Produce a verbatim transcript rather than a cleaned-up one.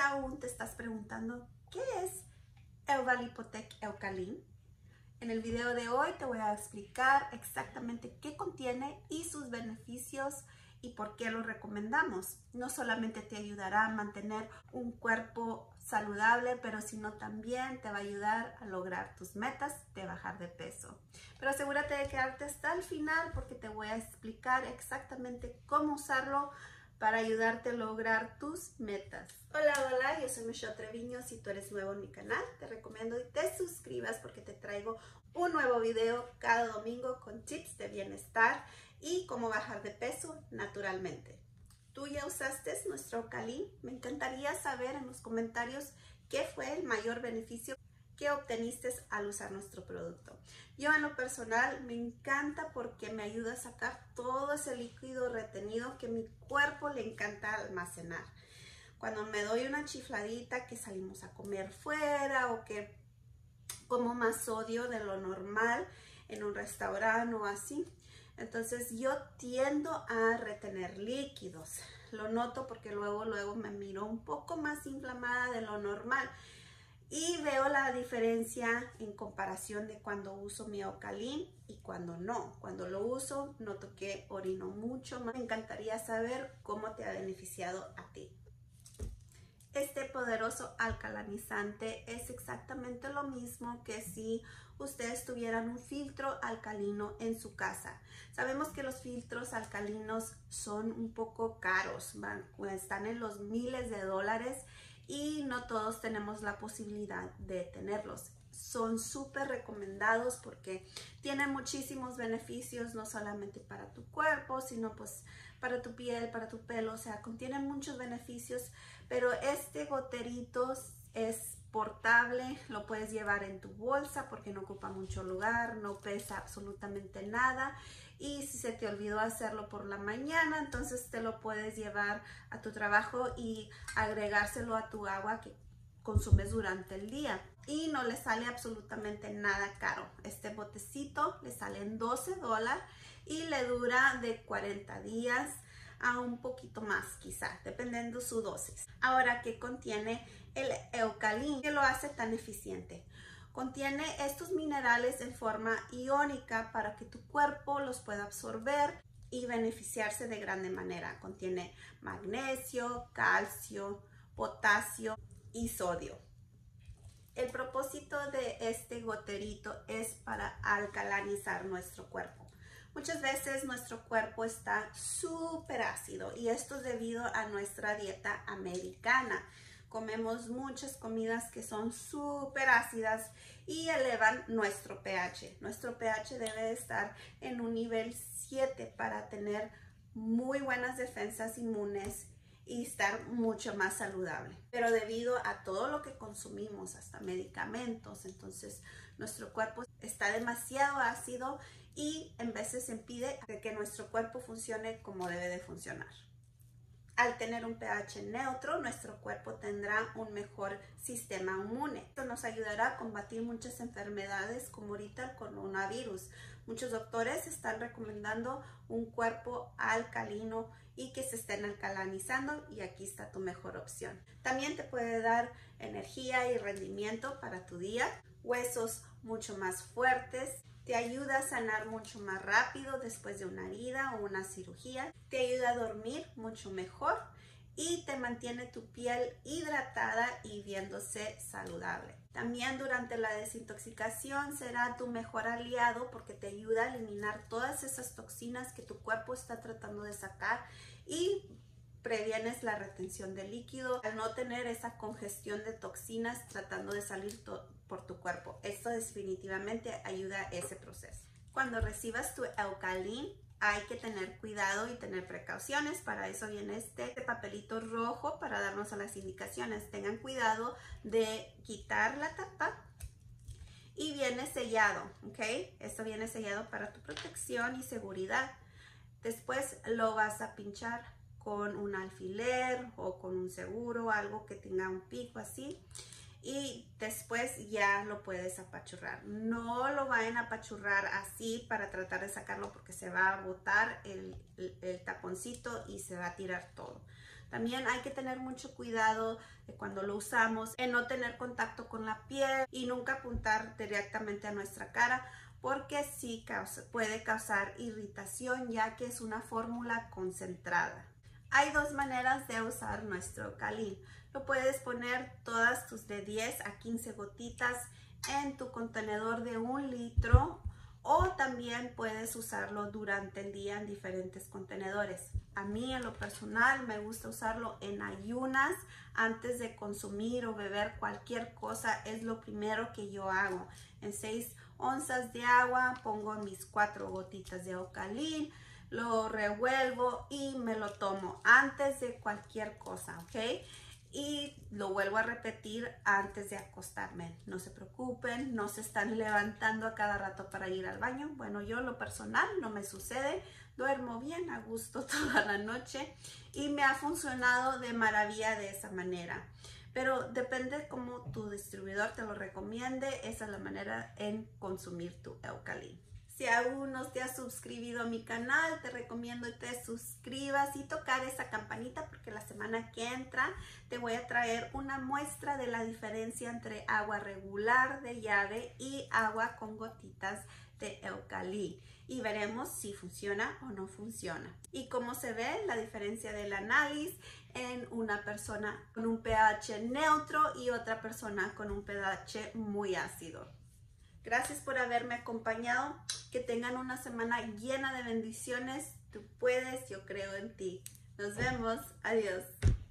aún te estás preguntando, ¿qué es Euvalipotec Eucalin? En el video de hoy te voy a explicar exactamente qué contiene y sus beneficios y por qué lo recomendamos. No solamente te ayudará a mantener un cuerpo saludable, pero sino también te va a ayudar a lograr tus metas de bajar de peso. Pero asegúrate de quedarte hasta el final porque te voy a explicar exactamente cómo usarlo para ayudarte a lograr tus metas. Hola, hola, yo soy Michelle Treviño. Si tú eres nuevo en mi canal, te recomiendo que te suscribas porque te traigo un nuevo video cada domingo con tips de bienestar y cómo bajar de peso naturalmente. ¿Tú ya usaste nuestro Eucalin? Me encantaría saber en los comentarios qué fue el mayor beneficio que obteniste al usar nuestro producto. Yo en lo personal me encanta porque me ayuda a sacar todo ese líquido retenido que mi cuerpo le encanta almacenar. Cuando me doy una chifladita, que salimos a comer fuera o que como más sodio de lo normal en un restaurante o así, entonces yo tiendo a retener líquidos. Lo noto porque luego luego me miro un poco más inflamada de lo normal y veo la diferencia en comparación de cuando uso mi Eucalin y cuando no. Cuando lo uso noto que orino mucho más. Me encantaría saber cómo te ha beneficiado a ti. Este poderoso alcalinizante es exactamente lo mismo que si ustedes tuvieran un filtro alcalino en su casa. Sabemos que los filtros alcalinos son un poco caros, van, están en los miles de dólares y no todos tenemos la posibilidad de tenerlos. Son súper recomendados porque tienen muchísimos beneficios, no solamente para tu cuerpo, sino pues para tu piel, para tu pelo, o sea, contienen muchos beneficios, pero este goterito es portable, lo puedes llevar en tu bolsa porque no ocupa mucho lugar, no pesa absolutamente nada y si se te olvidó hacerlo por la mañana, entonces te lo puedes llevar a tu trabajo y agregárselo a tu agua que consumes durante el día y no le sale absolutamente nada caro. Este botecito le sale en doce dólares y le dura de cuarenta días a un poquito más quizá, dependiendo su dosis. Ahora, ¿qué contiene el Eucalin? ¿Qué lo hace tan eficiente? Contiene estos minerales en forma iónica para que tu cuerpo los pueda absorber y beneficiarse de grande manera. Contiene magnesio, calcio, potasio y sodio. El propósito de este goterito es para alcalinizar nuestro cuerpo. Muchas veces nuestro cuerpo está súper ácido y esto es debido a nuestra dieta americana. Comemos muchas comidas que son súper ácidas y elevan nuestro pH. Nuestro pH debe estar en un nivel siete para tener muy buenas defensas inmunes y estar mucho más saludable. Pero debido a todo lo que consumimos, hasta medicamentos, entonces nuestro cuerpo está demasiado ácido y en veces impide que nuestro cuerpo funcione como debe de funcionar. Al tener un pH neutro, nuestro cuerpo tendrá un mejor sistema inmune. Esto nos ayudará a combatir muchas enfermedades como ahorita el coronavirus. Muchos doctores están recomendando un cuerpo alcalino y que se estén alcalinizando y aquí está tu mejor opción. También te puede dar energía y rendimiento para tu día, huesos mucho más fuertes, te ayuda a sanar mucho más rápido después de una herida o una cirugía, te ayuda a dormir mucho mejor y te mantiene tu piel hidratada y viéndose saludable. También durante la desintoxicación será tu mejor aliado porque te ayuda a eliminar todas esas toxinas que tu cuerpo está tratando de sacar y previenes la retención de líquido al no tener esa congestión de toxinas tratando de salir por tu cuerpo. Esto definitivamente ayuda a ese proceso. Cuando recibas tu Eucalin, hay que tener cuidado y tener precauciones. Para eso viene este, este papelito rojo para darnos a las indicaciones. Tengan cuidado de quitar la tapa y viene sellado, ¿ok? Esto viene sellado para tu protección y seguridad. Después lo vas a pinchar con un alfiler o con un seguro, algo que tenga un pico así. Y después ya lo puedes apachurrar. No lo vayan a apachurrar así para tratar de sacarlo porque se va a botar el, el, el taponcito y se va a tirar todo. También hay que tener mucho cuidado de cuando lo usamos en no tener contacto con la piel y nunca apuntar directamente a nuestra cara, porque sí causa, puede causar irritación, ya que es una fórmula concentrada. Hay dos maneras de usar nuestro Eucalin. Lo puedes poner todas tus de diez a quince gotitas en tu contenedor de un litro, o también puedes usarlo durante el día en diferentes contenedores. A mí en lo personal me gusta usarlo en ayunas antes de consumir o beber cualquier cosa. Es lo primero que yo hago. En seis onzas de agua pongo mis cuatro gotitas de Eucalin, lo revuelvo y me lo tomo antes de cualquier cosa, ¿ok? Y lo vuelvo a repetir antes de acostarme. No se preocupen, no se están levantando a cada rato para ir al baño. Bueno, yo en lo personal no me sucede. Duermo bien a gusto toda la noche y me ha funcionado de maravilla de esa manera. Pero depende cómo tu distribuidor te lo recomiende. Esa es la manera en consumir tu Eucalin. Si aún no te has suscrito a mi canal, te recomiendo que te suscribas y tocar esa campanita, porque la semana que entra te voy a traer una muestra de la diferencia entre agua regular de llave y agua con gotitas de Eucalin. Y veremos si funciona o no funciona. Y cómo se ve la diferencia del análisis en una persona con un pH neutro y otra persona con un pH muy ácido. Gracias por haberme acompañado. Que tengan una semana llena de bendiciones. Tú puedes, yo creo en ti. Nos vemos. Adiós.